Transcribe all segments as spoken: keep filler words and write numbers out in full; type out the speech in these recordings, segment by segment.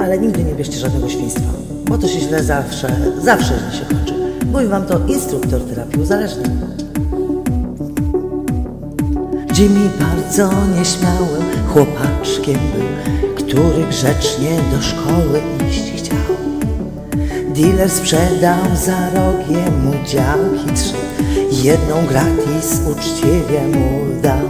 ale nigdy nie bierzcie żadnego świństwa, bo to się źle zawsze, zawsze się kończy. Mówi wam to instruktor terapii uzależnień. Jimmy bardzo nieśmiałym chłopaczkiem był, który grzecznie do szkoły iść chciał. Dealer sprzedał za rogiem mu działki trzy, jedną gratis uczciwie mu dał.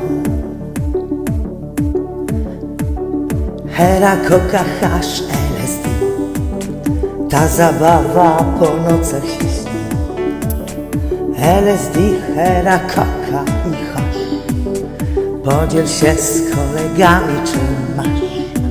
Hera, koka, hasz, L S D, ta zabawa po nocach się śni. L S D, hera, koka i hasz, podziel się z kolegami, czym masz.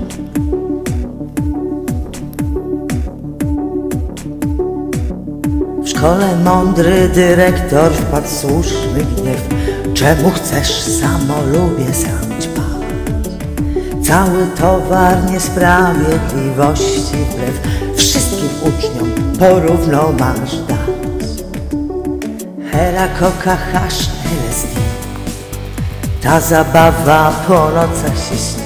W szkole mądry dyrektor wpadł w słuszny gniew. Czemu chcesz samolubię sam ćpać? Cały towar niesprawiedliwości wbrew wszystkim uczniom porówno masz dać. Hera, koka, hasz, L S D, ta zabawa po nocach się śni.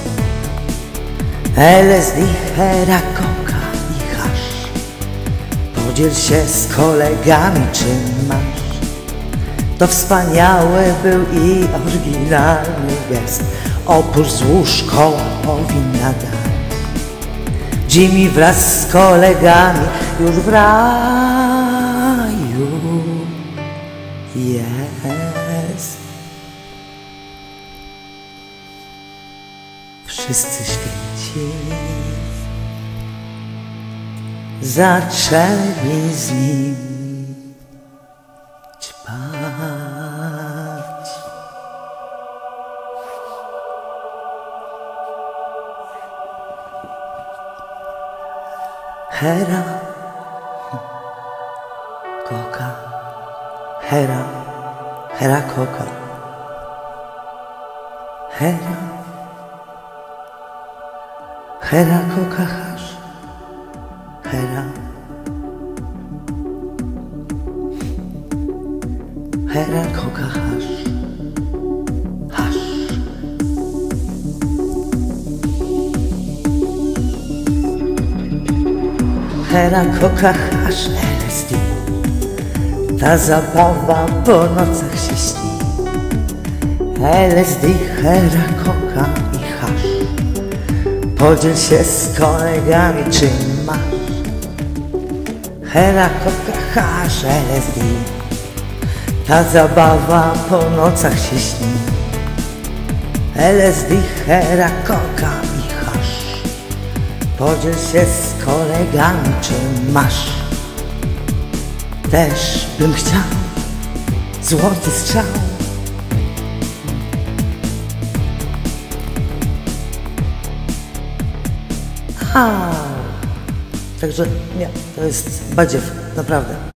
L S D, hera, koka i hasz, podziel się z kolegami, czym masz. To wspaniały był i oryginalny gest, oprócz złu szkoła powinna dać. Jimmy wraz z kolegami już w raju jest. Wszyscy święci zaczęli z nim ćpać. Hera, koka, hera, hera, koka, hera, hera, koka, hasz, hera, hera, koka, hasz, hasz. Hera, koka, hasz, L S D, ta zabawa po nocach się śni. L S D, hera, koka i hasz, podziel się z kolegami, czym masz. Hera, koka, hasz, L S D, ta zabawa po nocach się śni. L S D, hera, koka i hasz, podziel się z kolegami, czym masz. Też bym chciał złoty strzał. A, także nie, to jest badziew, naprawdę.